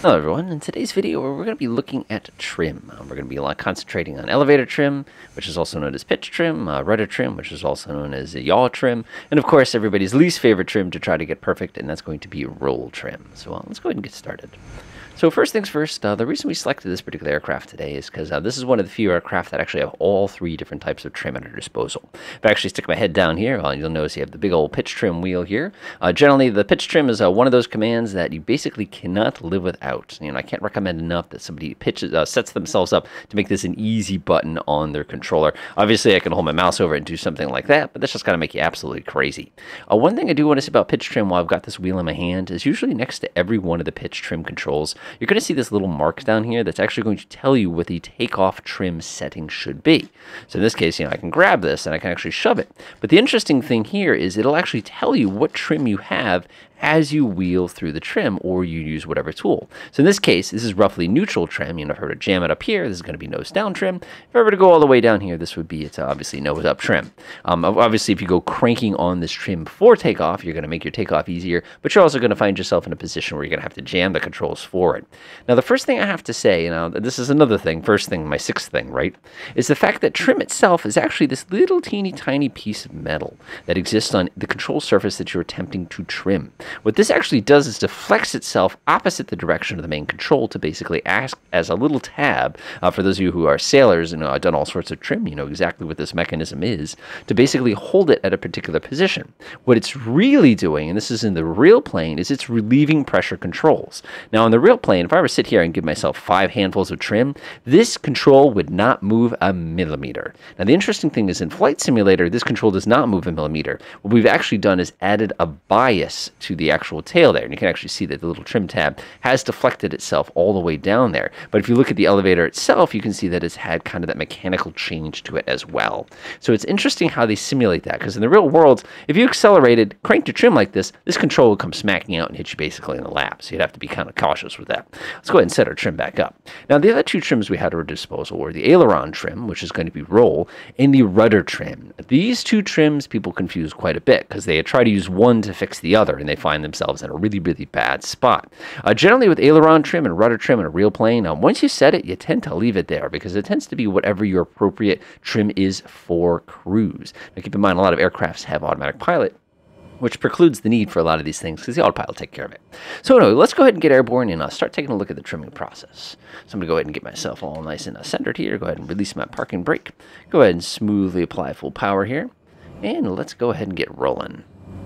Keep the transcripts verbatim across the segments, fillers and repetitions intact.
Hello everyone, in today's video we're going to be looking at trim. Um, we're going to be uh, concentrating on elevator trim, which is also known as pitch trim, uh, rudder trim, which is also known as yaw trim, and of course everybody's least favorite trim to try to get perfect, and that's going to be roll trim. So uh, let's go ahead and get started. So first things first, uh, the reason we selected this particular aircraft today is because uh, this is one of the few aircraft that actually have all three different types of trim at our disposal. If I actually stick my head down here, uh, you'll notice you have the big old pitch trim wheel here. Uh, generally, the pitch trim is uh, one of those commands that you basically cannot live without. You know, I can't recommend enough that somebody pitches, uh, sets themselves up to make this an easy button on their controller. Obviously, I can hold my mouse over it and do something like that, but that's just going to make you absolutely crazy. Uh, one thing I do want to say about pitch trim while I've got this wheel in my hand is usually next to every one of the pitch trim controls, you're going to see this little mark down here that's actually going to tell you what the takeoff trim setting should be. So in this case, you know, I can grab this and I can actually shove it. But the interesting thing here is it'll actually tell you what trim you have as you wheel through the trim or you use whatever tool. So in this case, this is roughly neutral trim. You know, if I were to jam it up here, this is going to be nose down trim. If I were to go all the way down here, this would be, it's obviously nose up trim. Um, obviously, if you go cranking on this trim before takeoff, you're going to make your takeoff easier, but you're also going to find yourself in a position where you're going to have to jam the controls forward. Now, the first thing I have to say, you know, this is another thing, first thing, my sixth thing, right, is the fact that trim itself is actually this little teeny tiny piece of metal that exists on the control surface that you're attempting to trim. What this actually does is to flex itself opposite the direction of the main control to basically act as a little tab. Uh, for those of you who are sailors and uh, done all sorts of trim, you know exactly what this mechanism is, to basically hold it at a particular position. What it's really doing, and this is in the real plane, is it's relieving pressure controls. Now, in the real plane, if I were to sit here and give myself five handfuls of trim, this control would not move a millimeter. Now, the interesting thing is in Flight Simulator, this control does not move a millimeter. What we've actually done is added a bias to the actual tail there, and you can actually see that the little trim tab has deflected itself all the way down there. But if you look at the elevator itself, you can see that it's had kind of that mechanical change to it as well. So it's interesting how they simulate that, because in the real world, if you accelerated, cranked your trim like this, this control would come smacking out and hit you basically in the lap. So you'd have to be kind of cautious with that. Let's go ahead and set our trim back up. Now, the other two trims we had at our disposal were the Aileron trim, which is going to be roll, and the rudder trim. These two trims people confuse quite a bit because they try to use one to fix the other, and they find themselves in a really, really bad spot. Uh, generally, with aileron trim and rudder trim in a real plane, um, once you set it, you tend to leave it there because it tends to be whatever your appropriate trim is for cruise. Now, keep in mind, a lot of aircrafts have automatic pilot, which precludes the need for a lot of these things because the autopilot will take care of it. So anyway, let's go ahead and get airborne and uh, start taking a look at the trimming process. So I'm going to go ahead and get myself all nice and uh, centered here. Go ahead and release my parking brake. Go ahead and smoothly apply full power here. And let's go ahead and get rolling.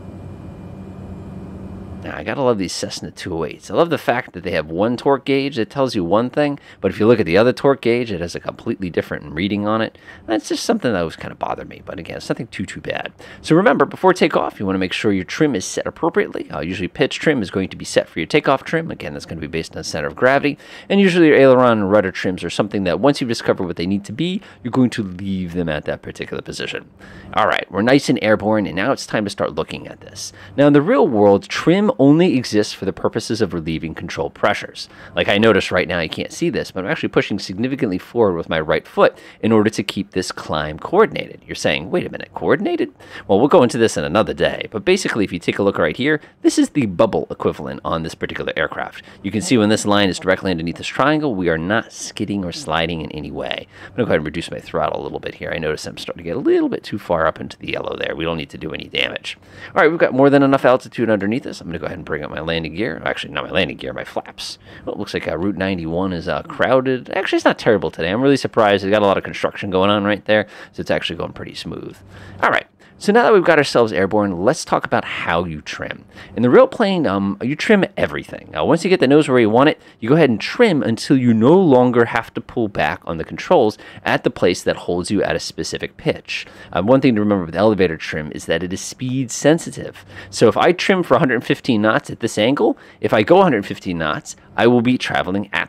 Now, I gotta love these Cessna two oh eights. I love the fact that they have one torque gauge that tells you one thing, but if you look at the other torque gauge, it has a completely different reading on it. That's just something that always kind of bothered me, but again, it's nothing too, too bad. So remember, before takeoff, you want to make sure your trim is set appropriately. Uh, usually pitch trim is going to be set for your takeoff trim. Again, that's going to be based on center of gravity. And usually your aileron and rudder trims are something that once you've discovered what they need to be, you're going to leave them at that particular position. All right, we're nice and airborne, and now it's time to start looking at this. Now, in the real world, trim only exists for the purposes of relieving control pressures. Like I notice right now, you can't see this, but I'm actually pushing significantly forward with my right foot in order to keep this climb coordinated. You're saying, wait a minute, coordinated? Well, we'll go into this in another day, but basically if you take a look right here, this is the bubble equivalent on this particular aircraft. You can see when this line is directly underneath this triangle, we are not skidding or sliding in any way. I'm going to go ahead and reduce my throttle a little bit here. I notice I'm starting to get a little bit too far up into the yellow there. We don't need to do any damage. All right, we've got more than enough altitude underneath us. I'm going to go ahead and bring up my landing gear. Actually, not my landing gear, my flaps. Well, it looks like uh, Route ninety-one is uh, crowded. Actually, it's not terrible today. I'm really surprised. They got a lot of construction going on right there, so it's actually going pretty smooth. All right. So now that we've got ourselves airborne, let's talk about how you trim. In the real plane, um, you trim everything. Now, once you get the nose where you want it, you go ahead and trim until you no longer have to pull back on the controls at the place that holds you at a specific pitch. Um, one thing to remember with elevator trim is that it is speed sensitive. So if I trim for one hundred fifteen knots at this angle, if I go one hundred fifteen knots, I will be traveling at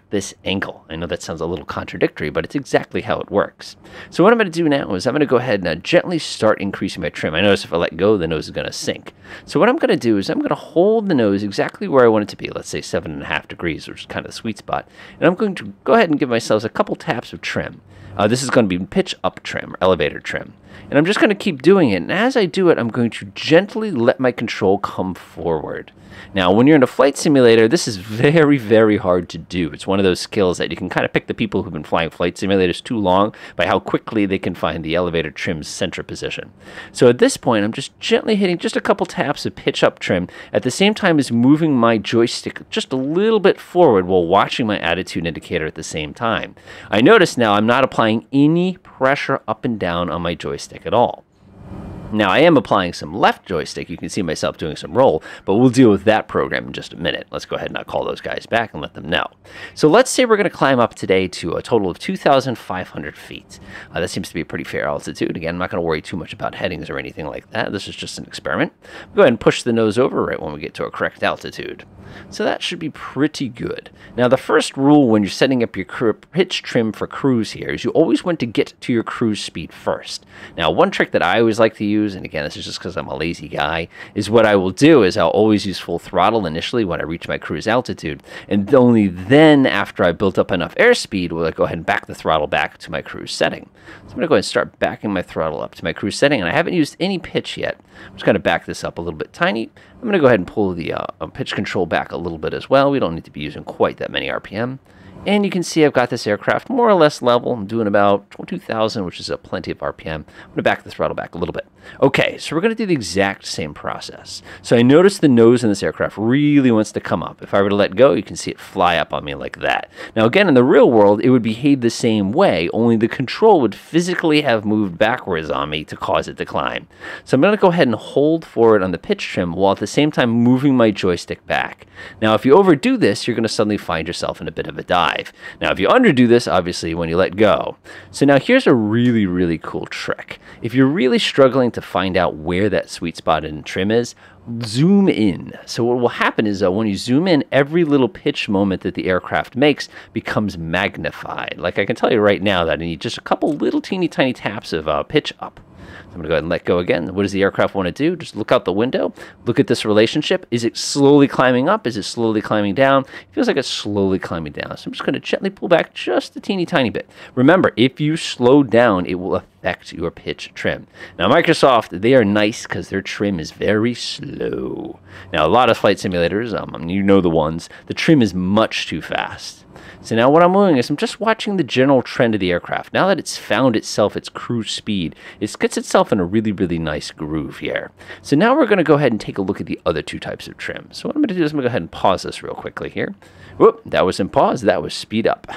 this angle. I know that sounds a little contradictory, but it's exactly how it works. So what I'm going to do now is I'm going to go ahead and uh, gently start increasing my trim. I notice if I let go, the nose is going to sink. So what I'm going to do is I'm going to hold the nose exactly where I want it to be, let's say seven and a half degrees, which is kind of the sweet spot. And I'm going to go ahead and give myself a couple taps of trim. Uh, this is going to be pitch up trim, or elevator trim. And I'm just going to keep doing it. And as I do it, I'm going to gently let my control come forward. Now, when you're in a flight simulator, this is very, very hard to do. It's one of those skills that you can kind of pick the people who've been flying flight simulators too long by how quickly they can find the elevator trim's center position. So at this point, I'm just gently hitting just a couple taps of pitch up trim at the same time as moving my joystick just a little bit forward while watching my attitude indicator at the same time. I notice now I'm not applying any pressure up and down on my joystick at all. Now, I am applying some left joystick. You can see myself doing some roll, but we'll deal with that program in just a minute. Let's go ahead and call those guys back and let them know. So let's say we're going to climb up today to a total of two thousand five hundred feet. Uh, that seems to be a pretty fair altitude. Again, I'm not going to worry too much about headings or anything like that. This is just an experiment. Go ahead and push the nose over right when we get to a correct altitude. So that should be pretty good. Now, the first rule when you're setting up your pitch trim for cruise here is you always want to get to your cruise speed first. Now, one trick that I always like to use, and again, this is just because I'm a lazy guy, is what I will do is I'll always use full throttle initially when I reach my cruise altitude, and only then, after I built up enough airspeed, will I go ahead and back the throttle back to my cruise setting. So I'm going to go ahead and start backing my throttle up to my cruise setting, and I haven't used any pitch yet. I'm just going to back this up a little bit tiny. I'm going to go ahead and pull the uh, pitch control back a little bit as well. We don't need to be using quite that many R P M. And you can see I've got this aircraft more or less level. I'm doing about two thousand, which is a plenty of R P M. I'm going to back the throttle back a little bit. Okay, so we're going to do the exact same process. So I notice the nose in this aircraft really wants to come up. If I were to let go, you can see it fly up on me like that. Now again, in the real world, it would behave the same way, only the control would physically have moved backwards on me to cause it to climb. So I'm going to go ahead and hold forward on the pitch trim while at the same time moving my joystick back. Now if you overdo this, you're going to suddenly find yourself in a bit of a dive. Now if you underdo this, obviously when you let go. So now here's a really, really cool trick. If you're really struggling to find out where that sweet spot in trim is, zoom in. So what will happen is uh, when you zoom in, every little pitch moment that the aircraft makes becomes magnified. Like I can tell you right now that I need just a couple little teeny tiny taps of uh, pitch up. So I'm going to go ahead and let go again. What does the aircraft want to do? Just look out the window. Look at this relationship. Is it slowly climbing up? Is it slowly climbing down? It feels like it's slowly climbing down. So I'm just going to gently pull back just a teeny tiny bit. Remember, if you slow down, it will affect your pitch trim. Now, Microsoft, they are nice because their trim is very slow. Now, a lot of flight simulators, um, you know the ones, the trim is much too fast. So now what I'm doing is I'm just watching the general trend of the aircraft. Now that it's found itself its cruise speed, it gets itself in a really, really nice groove here. So now we're going to go ahead and take a look at the other two types of trim. So what I'm going to do is I'm going to go ahead and pause this real quickly here. Whoop, that wasn't pause, that was speed up.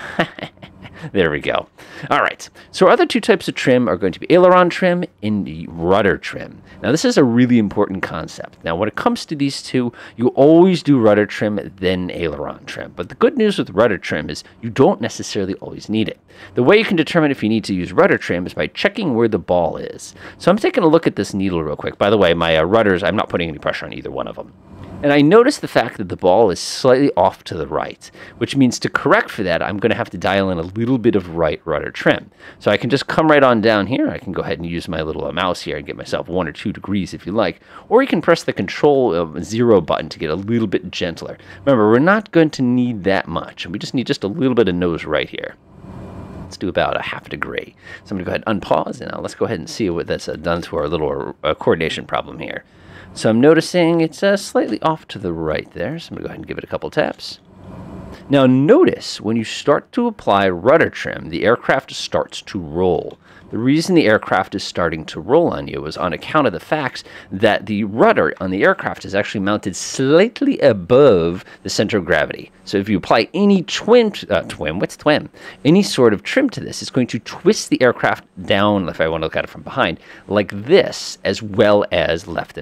There we go. All right, so our other two types of trim are going to be aileron trim and the rudder trim. Now, this is a really important concept. Now, when it comes to these two, you always do rudder trim, then aileron trim. But the good news with rudder trim is you don't necessarily always need it. The way you can determine if you need to use rudder trim is by checking where the ball is. So I'm taking a look at this needle real quick. By the way, my uh, rudders, I'm not putting any pressure on either one of them. And I notice the fact that the ball is slightly off to the right, which means to correct for that, I'm going to have to dial in a little bit of right rudder trim. So I can just come right on down here. I can go ahead and use my little uh, mouse here and get myself one or two degrees if you like. Or you can press the control uh, zero button to get a little bit gentler. Remember, we're not going to need that much. We just need just a little bit of nose right here. Let's do about a half a degree. So I'm going to go ahead and unpause, and now let's go ahead and see what that's uh, done to our little uh, coordination problem here. So I'm noticing it's uh, slightly off to the right there. So I'm going to go ahead and give it a couple taps. Now notice when you start to apply rudder trim, the aircraft starts to roll. The reason the aircraft is starting to roll on you is on account of the fact that the rudder on the aircraft is actually mounted slightly above the center of gravity. So if you apply any twin, uh, twin, what's twin? Any sort of trim to this, it's going to twist the aircraft down, if I want to look at it from behind, like this, as well as left and right.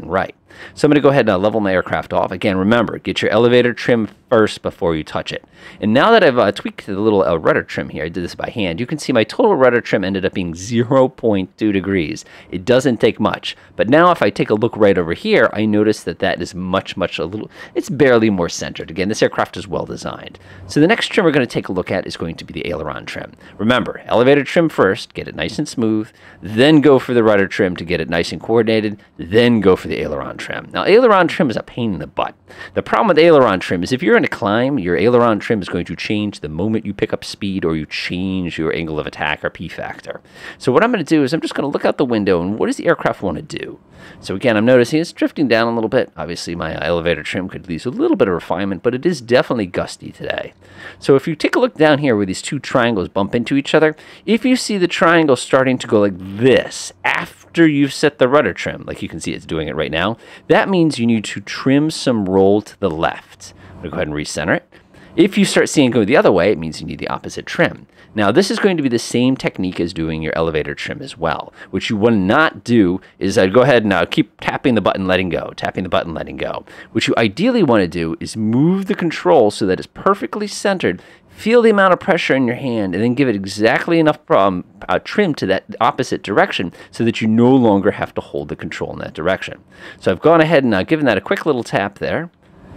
So I'm going to go ahead and uh, level my aircraft off. Again, remember, get your elevator trim first before you touch it. And now that I've uh, tweaked the little uh, rudder trim here, I did this by hand, you can see my total rudder trim ended up being zero point two degrees. It doesn't take much. But now if I take a look right over here, I notice that that is much, much a little, it's barely more centered. Again, this aircraft is well designed. So the next trim we're going to take a look at is going to be the aileron trim. Remember, elevator trim first, get it nice and smooth, then go for the rudder trim to get it nice and coordinated, then go for the aileron trim. Now, aileron trim is a pain in the butt. The problem with aileron trim is if you're in a climb, your aileron trim is going to change the moment you pick up speed or you change your angle of attack or P factor. So what I'm going to do is I'm just going to look out the window and what does the aircraft want to do? So again, I'm noticing it's drifting down a little bit. Obviously, my elevator trim could use a little bit of refinement, but it is definitely gusty today. So if you take a look down here where these two triangles bump into each other, if you see the triangle starting to go like this after you've set the rudder trim, like you can see it's doing it right now, that means you need to trim some roll to the left. I'm going to go ahead and recenter it. If you start seeing it go the other way, it means you need the opposite trim. Now, this is going to be the same technique as doing your elevator trim as well. What you will not do is I'd go ahead and uh, keep tapping the button, letting go, tapping the button, letting go. What you ideally want to do is move the control so that it's perfectly centered. Feel the amount of pressure in your hand and then give it exactly enough um, uh, trim to that opposite direction so that you no longer have to hold the control in that direction. So I've gone ahead and uh, given that a quick little tap there.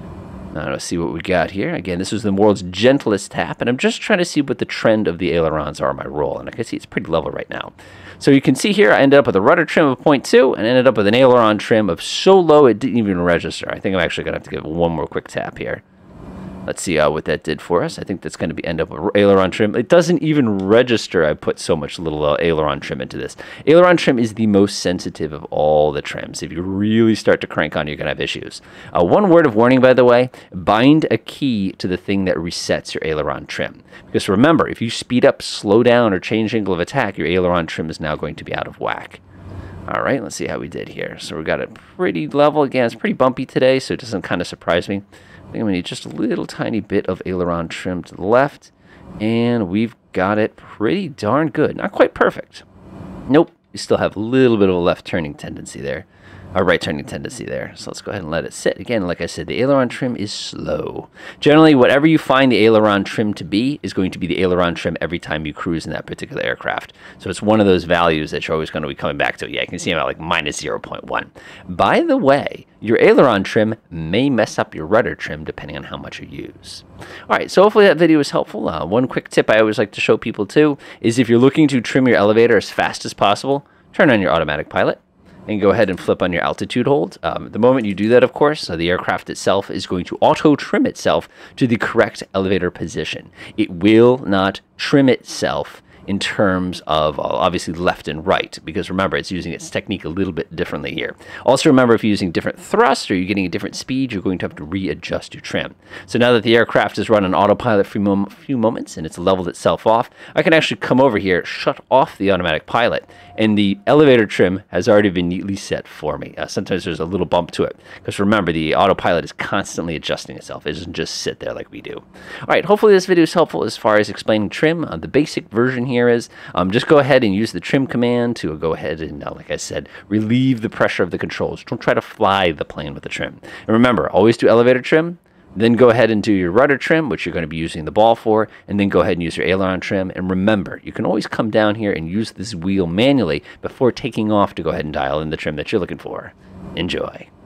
Now let's see what we got here. Again, this is the world's gentlest tap, and I'm just trying to see what the trend of the ailerons are on my roll, and I can see it's pretty level right now. So you can see here I ended up with a rudder trim of zero point two and ended up with an aileron trim of so low it didn't even register. I think I'm actually going to have to give it one more quick tap here. Let's see uh, what that did for us. I think that's going to be end up with aileron trim. It doesn't even register I put so much little uh, aileron trim into this. Aileron trim is the most sensitive of all the trims. If you really start to crank on, you're going to have issues. Uh, one word of warning, by the way, bind a key to the thing that resets your aileron trim. Because remember, if you speed up, slow down, or change angle of attack, your aileron trim is now going to be out of whack. All right, let's see how we did here. So we got it pretty level. Again, it's pretty bumpy today, so it doesn't kind of surprise me. I think I'm going to need just a little tiny bit of aileron trim to the left, and we've got it pretty darn good. Not quite perfect. Nope, we still have a little bit of a left turning tendency there, or right turning tendency there. So let's go ahead and let it sit. Again, like I said, the aileron trim is slow. Generally, whatever you find the aileron trim to be is going to be the aileron trim every time you cruise in that particular aircraft. So it's one of those values that you're always going to be coming back to. Yeah, you can see I'm at like minus zero point one. By the way, your aileron trim may mess up your rudder trim depending on how much you use. All right, so hopefully that video was helpful. Uh, one quick tip I always like to show people too is if you're looking to trim your elevator as fast as possible, turn on your automatic pilot and go ahead and flip on your altitude hold. Um, the moment you do that, of course, uh, the aircraft itself is going to auto-trim itself to the correct elevator position. It will not trim itself in terms of uh, obviously left and right, because remember, it's using its technique a little bit differently here. Also remember, if you're using different thrust or you're getting a different speed, you're going to have to readjust your trim. So now that the aircraft is run on autopilot for a few moments and it's leveled itself off, I can actually come over here, shut off the automatic pilot, and the elevator trim has already been neatly set for me. Uh, sometimes there's a little bump to it, because remember, the autopilot is constantly adjusting itself. It doesn't just sit there like we do. All right, hopefully this video is helpful as far as explaining trim. Uh, the basic version here is um, just go ahead and use the trim command to go ahead and, uh, like I said, relieve the pressure of the controls. Don't try to fly the plane with the trim. And remember, always do elevator trim, then go ahead and do your rudder trim, which you're going to be using the ball for, and then go ahead and use your aileron trim. And remember, you can always come down here and use this wheel manually before taking off to go ahead and dial in the trim that you're looking for. Enjoy.